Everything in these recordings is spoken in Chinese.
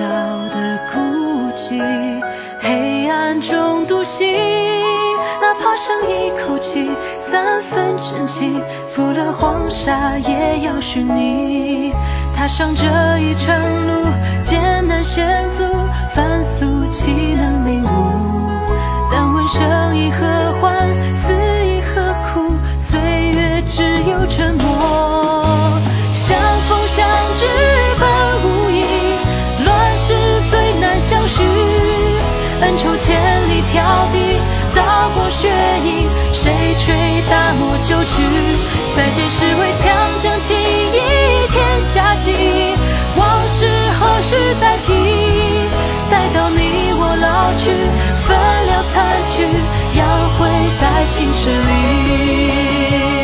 的孤寂，黑暗中独行，哪怕剩一口气，3分真情，赴了黄沙也要寻你。踏上这一程路，艰难险阻，凡俗岂能领悟？但问生亦何欢，死亦何苦？岁月只有沉默。相逢相知本无意，乱世最难相许。恩仇千里迢递，刀过血影，谁吹大漠旧曲？再见是为强将情义天下计，往事何须再提？待到你我老去，分了残躯，要会在青史里。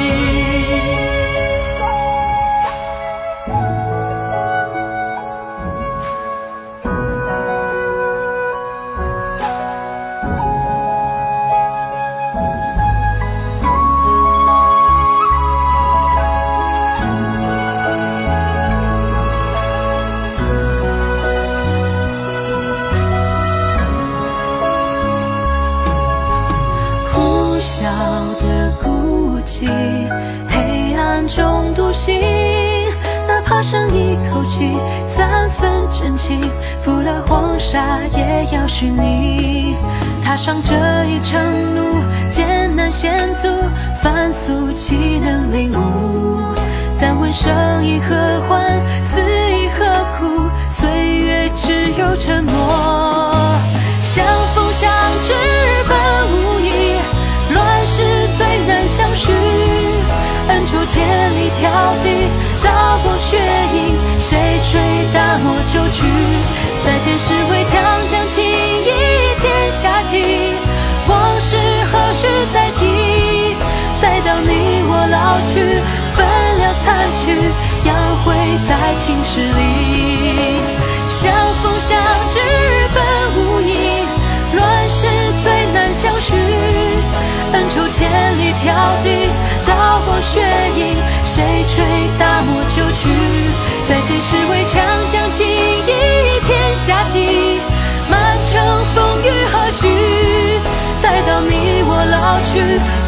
小的孤寂，黑暗中独行，哪怕剩一口气，3分真情，赴了黄沙也要寻你。踏上这一程路，艰难险阻，凡俗岂能领悟？但问生亦何欢，死亦何苦？岁月只有沉默。相逢相知本无意，乱世最难相许。恩仇千里迢递，刀过血影，谁吹大漠旧曲？再见是为强将情义天下计，往事何须再提？待到你我老去，分了残躯，要会在青史里。相逢相知本无意，乱世最难相许。恩仇千里迢递，刀过血影，谁吹大漠旧曲？再见是为强将情义天下计，满城风雨何惧？待到你我老去，